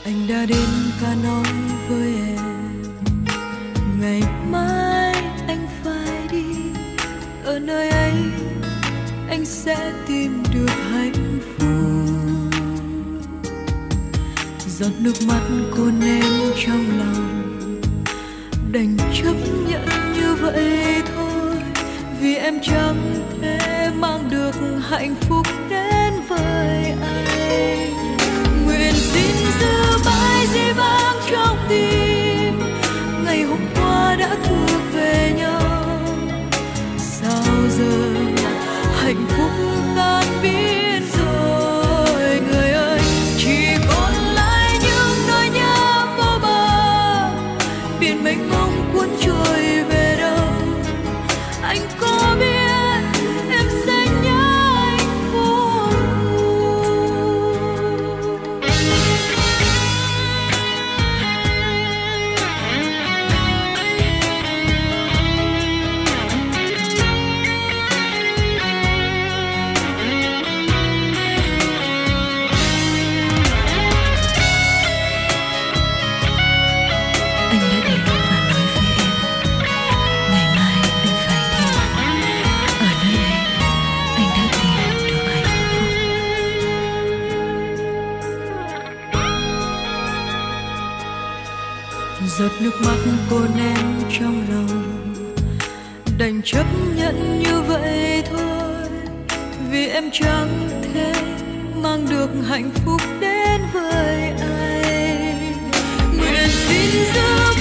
Anh đã đến và nói với em ngày mai anh phải đi, ở nơi ấy anh sẽ tìm được hạnh phúc. Giọt nước mắt cô nén trong lòng, đành chấp nhận như vậy thôi, vì em chẳng thể mang được hạnh phúc đến với anh. Nguyện xin giữ mãi dĩ vãng trong tim, ngày hôm qua đã thuộc về nhau. Sao giờ hạnh phúc tan biến rồi, người ơi, chỉ còn lại những nỗi nhớ vô bờ, biển mênh mông cuốn trôi về đâu. Anh có biết em sẽ nhớ anh vô cùng. Anh đã đến và nói với em ngày mai anh phải đi, ở nơi ấy anh đã tìm được hạnh phúc. Giọt nước mắt cô nén trong lòng, đành chấp nhận như vậy thôi, vì em chẳng thể mang được hạnh phúc đến với anh. Nguyện xin giữ